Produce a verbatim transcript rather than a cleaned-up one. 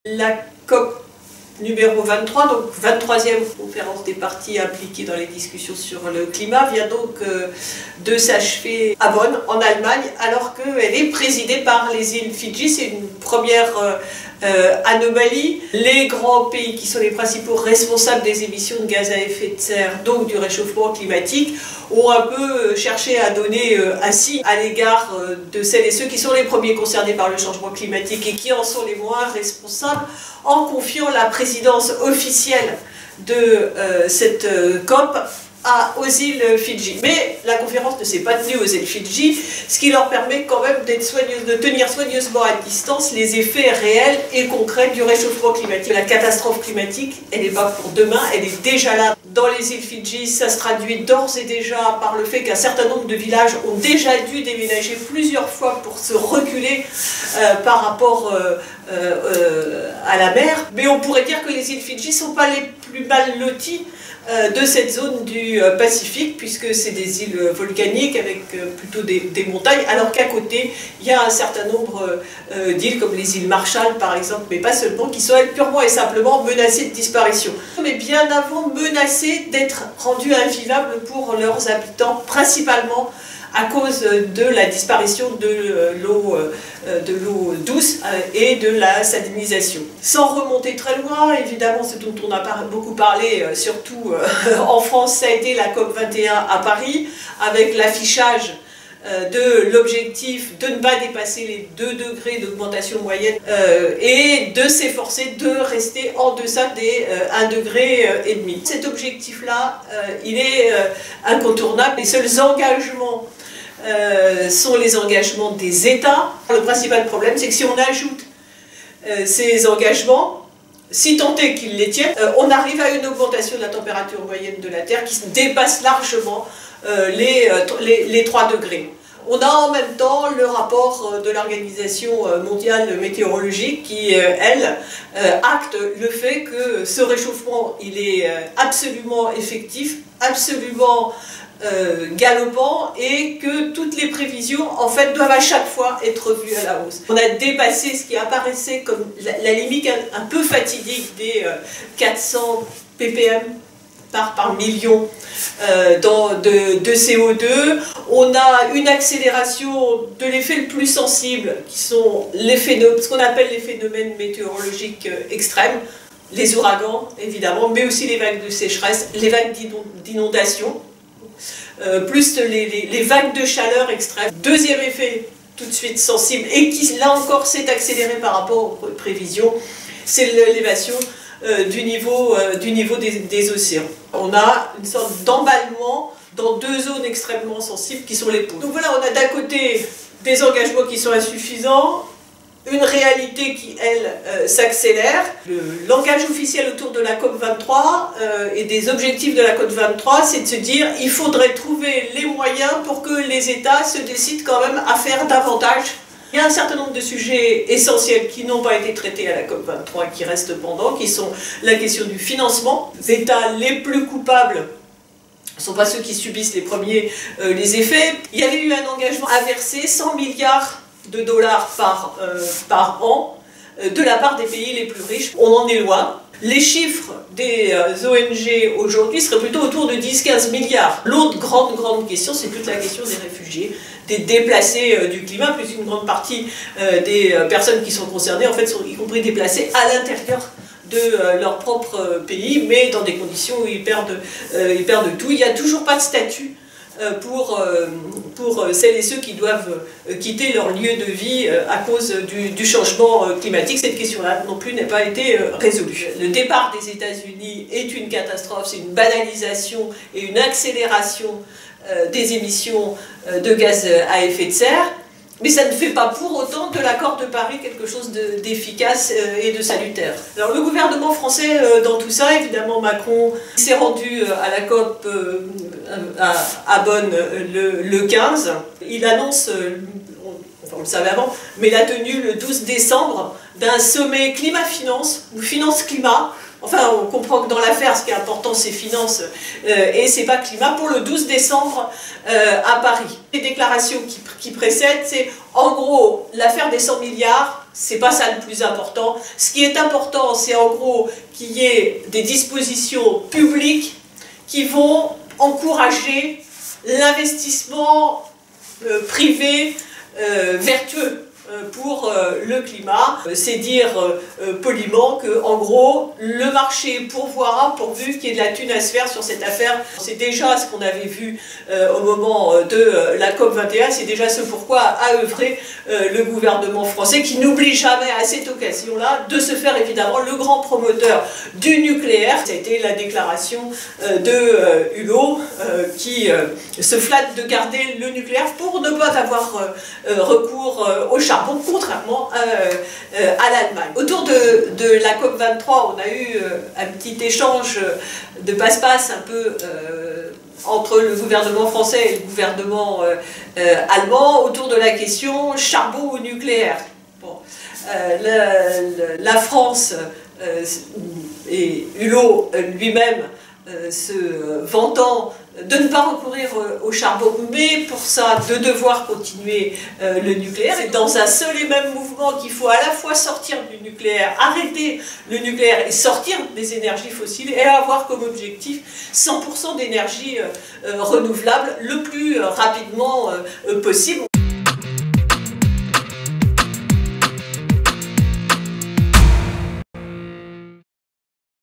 La COP numéro vingt-trois, donc vingt-troisième conférence des parties impliquées dans les discussions sur le climat, vient donc euh, de s'achever à Bonn, en Allemagne, alors qu'elle est présidée par les îles Fidji. C'est une première euh, euh, anomalie. Les grands pays qui sont les principaux responsables des émissions de gaz à effet de serre, donc du réchauffement climatique, ont un peu cherché à donner euh, un signe à l'égard euh, de celles et ceux qui sont les premiers concernés par le changement climatique et qui en sont les moins responsables, en confiant la présidence officielle de euh, cette euh, COP à, aux îles Fidji. Mais la conférence ne s'est pas tenue aux îles Fidji, ce qui leur permet quand même d'être soigneuse, de tenir soigneusement à distance les effets réels et concrets du réchauffement climatique. La catastrophe climatique, elle n'est pas pour demain, elle est déjà là. Dans les îles Fidji, ça se traduit d'ores et déjà par le fait qu'un certain nombre de villages ont déjà dû déménager plusieurs fois pour se reculer euh, par rapport euh, euh, à la mer. Mais on pourrait dire que les îles Fidji ne sont pas les plus mal loties euh, de cette zone du euh, Pacifique, puisque c'est des îles volcaniques avec euh, plutôt des, des montagnes, alors qu'à côté, il y a un certain nombre euh, d'îles, comme les îles Marshall par exemple, mais pas seulement, qui sont elles purement et simplement menacées de disparition. Mais bien avant menacées d'être rendues invivables pour leurs habitants, principalement à cause de la disparition de l'eau de l'eau douce et de la salinisation. Sans remonter très loin, évidemment, ce dont on a beaucoup parlé, surtout en France, ça a été la COP vingt et un à Paris, avec l'affichage de l'objectif de ne pas dépasser les deux degrés d'augmentation moyenne euh, et de s'efforcer de rester en deçà des euh, un degré et demi. Cet objectif-là, euh, il est euh, incontournable. Les seuls engagements euh, sont les engagements des États. Le principal problème, c'est que si on ajoute euh, ces engagements, si tant est qu'ils les tiennent, euh, on arrive à une augmentation de la température moyenne de la Terre qui dépasse largement euh, les, euh, les, les trois degrés. On a en même temps le rapport de l'Organisation mondiale météorologique qui, euh, elle, euh, acte le fait que ce réchauffement, il est euh, absolument effectif, absolument euh, galopant, et que toutes les prévisions, en fait, doivent à chaque fois être revues à la hausse. On a dépassé ce qui apparaissait comme la, la limite un, un peu fatidique des euh, quatre cents ppm par, par million euh, dans, de, de C O deux. On a une accélération de l'effet le plus sensible, qui sont les phénomènes, ce qu'on appelle les phénomènes météorologiques extrêmes, les ouragans évidemment, mais aussi les vagues de sécheresse, les vagues d'inondation, euh, plus les, les, les vagues de chaleur extrêmes. Deuxième effet tout de suite sensible, et qui là encore s'est accéléré par rapport aux prévisions, c'est l'élévation Euh, du niveau, euh, du niveau des, des océans. On a une sorte d'emballement dans deux zones extrêmement sensibles qui sont les pôles. Donc voilà, on a d'un côté des engagements qui sont insuffisants, une réalité qui, elle, euh, s'accélère. Le langage officiel autour de la COP vingt-trois euh, et des objectifs de la COP vingt-trois, c'est de se dire il faudrait trouver les moyens pour que les États se décident quand même à faire davantage. Il y a un certain nombre de sujets essentiels qui n'ont pas été traités à la COP vingt-trois et qui restent pendants, qui sont la question du financement. Les États les plus coupables ne sont pas ceux qui subissent les premiers euh, les effets. Il y avait eu un engagement à verser cent milliards de dollars par, euh, par an euh, de la part des pays les plus riches. On en est loin. Les chiffres des euh, O N G aujourd'hui seraient plutôt autour de dix à quinze milliards. L'autre grande, grande question, c'est toute la question des réfugiés, des déplacés euh, du climat, puisqu'une grande partie euh, des euh, personnes qui sont concernées, en fait, sont y compris déplacées à l'intérieur de euh, leur propre euh, pays, mais dans des conditions où ils perdent, euh, ils perdent tout. Il n'y a toujours pas de statut euh, pour, euh, pour celles et ceux qui doivent euh, quitter leur lieu de vie euh, à cause du, du changement euh, climatique. Cette question-là non plus n'a pas été euh, résolue. Le départ des États-Unis est une catastrophe, c'est une banalisation et une accélération euh, des émissions euh, de gaz à effet de serre. Mais ça ne fait pas pour autant de l'accord de Paris quelque chose d'efficace euh, et de salutaire. Alors le gouvernement français euh, dans tout ça, évidemment Macron s'est rendu euh, à la COP euh, à, à Bonn euh, le, le quinze. Il annonce, euh, on, enfin on le savait avant, mais la tenue le douze décembre d'un sommet climat-finance, ou finance-climat, Enfin, on comprend que dans l'affaire, ce qui est important, c'est finances euh, et c'est pas climat, pour le douze décembre euh, à Paris. Les déclarations qui, qui précèdent, c'est en gros, l'affaire des cent milliards, c'est pas ça le plus important. Ce qui est important, c'est en gros qu'il y ait des dispositions publiques qui vont encourager l'investissement euh, privé euh, vertueux pour euh, le climat. C'est dire euh, poliment que, en gros, le marché pourvoira pourvu qu'il y ait de la thune à se faire sur cette affaire. C'est déjà ce qu'on avait vu euh, au moment de euh, la COP vingt et un, c'est déjà ce pourquoi a œuvré euh, le gouvernement français, qui n'oublie jamais à cette occasion-là de se faire évidemment le grand promoteur du nucléaire. Ça a été la déclaration euh, de euh, Hulot euh, qui euh, se flatte de garder le nucléaire pour ne pas avoir euh, recours euh, au charbon, contrairement euh, euh, à l'Allemagne. Autour de, de la COP vingt-trois, on a eu euh, un petit échange de passe-passe un peu euh, entre le gouvernement français et le gouvernement euh, euh, allemand autour de la question charbon ou nucléaire. Bon. Euh, la, la France euh, et Hulot lui-même euh, se vantant de ne pas recourir au charbon, mais pour ça de devoir continuer euh, le nucléaire. C'est dans un seul et même mouvement qu'il faut à la fois sortir du nucléaire, arrêter le nucléaire et sortir des énergies fossiles et avoir comme objectif cent pour cent d'énergie euh, euh, renouvelable le plus euh, rapidement euh, possible.